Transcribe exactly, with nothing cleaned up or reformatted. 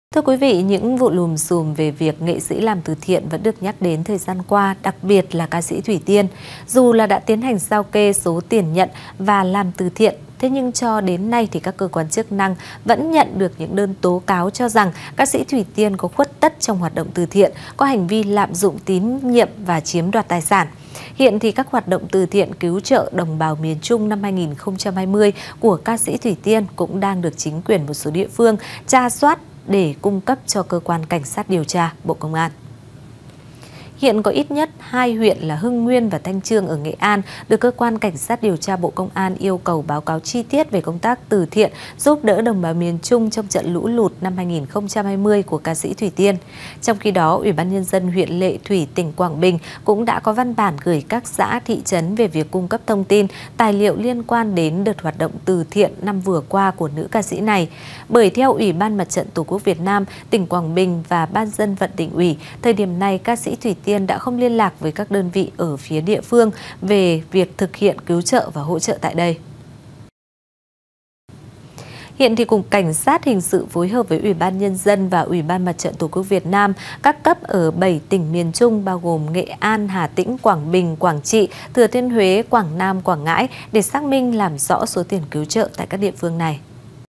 Thưa quý vị, những vụ lùm xùm về việc nghệ sĩ làm từ thiện vẫn được nhắc đến thời gian qua, đặc biệt là ca sĩ Thủy Tiên. Dù là đã tiến hành sao kê số tiền nhận và làm từ thiện, thế nhưng cho đến nay thì các cơ quan chức năng vẫn nhận được những đơn tố cáo cho rằng ca sĩ Thủy Tiên có khuất tất trong hoạt động từ thiện, có hành vi lạm dụng tín nhiệm và chiếm đoạt tài sản. Hiện thì các hoạt động từ thiện cứu trợ đồng bào miền Trung năm hai nghìn không trăm hai mươi của ca sĩ Thủy Tiên cũng đang được chính quyền một số địa phương tra soát để cung cấp cho cơ quan cảnh sát điều tra Bộ Công an. Hiện có ít nhất hai huyện là Hưng Nguyên và Thanh Chương ở Nghệ An được cơ quan cảnh sát điều tra Bộ Công an yêu cầu báo cáo chi tiết về công tác từ thiện giúp đỡ đồng bào miền Trung trong trận lũ lụt năm hai nghìn không trăm hai mươi của ca sĩ Thủy Tiên. Trong khi đó, Ủy ban Nhân dân huyện Lệ Thủy, tỉnh Quảng Bình cũng đã có văn bản gửi các xã, thị trấn về việc cung cấp thông tin, tài liệu liên quan đến đợt hoạt động từ thiện năm vừa qua của nữ ca sĩ này. Bởi theo Ủy ban Mặt trận Tổ quốc Việt Nam, tỉnh Quảng Bình và Ban dân vận tỉnh ủy, thời điểm này ca sĩ Thủy Tiên đã không liên lạc với các đơn vị ở phía địa phương về việc thực hiện cứu trợ và hỗ trợ tại đây. Hiện thì Cục Cảnh sát Hình sự phối hợp với Ủy ban Nhân dân và Ủy ban Mặt trận Tổ quốc Việt Nam các cấp ở bảy tỉnh miền Trung bao gồm Nghệ An, Hà Tĩnh, Quảng Bình, Quảng Trị, Thừa Thiên Huế, Quảng Nam, Quảng Ngãi để xác minh làm rõ số tiền cứu trợ tại các địa phương này.